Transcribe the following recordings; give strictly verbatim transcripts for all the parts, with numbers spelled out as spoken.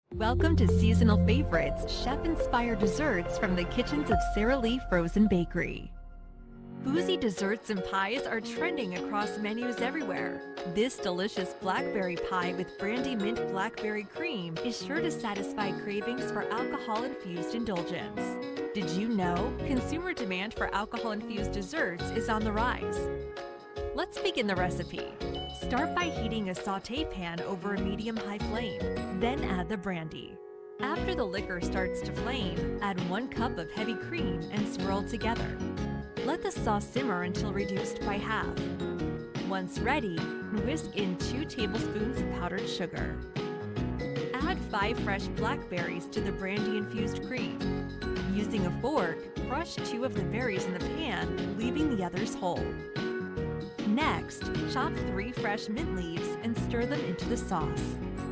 Welcome to Seasonal Favorites, chef-inspired desserts from the kitchens of Sara Lee Frozen Bakery. Boozy desserts and pies are trending across menus everywhere. This delicious blackberry pie with brandy mint blackberry cream is sure to satisfy cravings for alcohol-infused indulgence. Did you know consumer demand for alcohol-infused desserts is on the rise? Let's begin the recipe. Start by heating a sauté pan over a medium-high flame, then add the brandy. After the liquor starts to flame, add one cup of heavy cream and swirl together. Let the sauce simmer until reduced by half. Once ready, whisk in two tablespoons of powdered sugar. Add five fresh blackberries to the brandy-infused cream. Using a fork, crush two of the berries in the pan, leaving the others whole. Next, chop three fresh mint leaves and stir them into the sauce.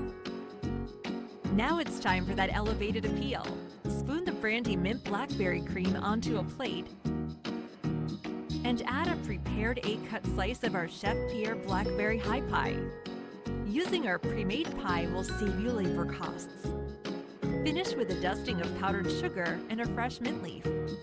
Now it's time for that elevated appeal. Spoon the brandy mint blackberry cream onto a plate and add a prepared eight-cut slice of our Chef Pierre Blackberry High Pie. Using our pre-made pie will save you labor costs. Finish with a dusting of powdered sugar and a fresh mint leaf.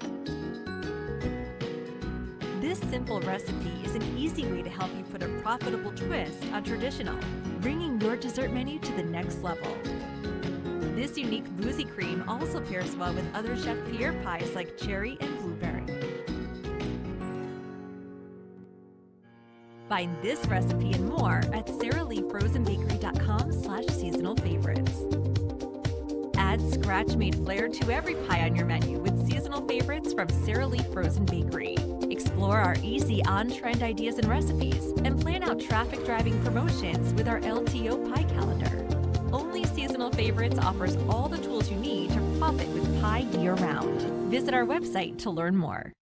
This simple recipe is an easy way to help you put a profitable twist on traditional, bringing your dessert menu to the next level. This unique boozy cream also pairs well with other Chef Pierre pies like cherry and blueberry. Find this recipe and more at sara lee frozen bakery dot com slash seasonal favorites. Add scratch-made flair to every pie on your menu with seasonal favorites from Sara Lee Frozen Bakery. Explore our easy on-trend ideas and recipes, and plan out traffic-driving promotions with our L T O pie calendar. Only Seasonal Favorites offers all the tools you need to profit with pie year-round. Visit our website to learn more.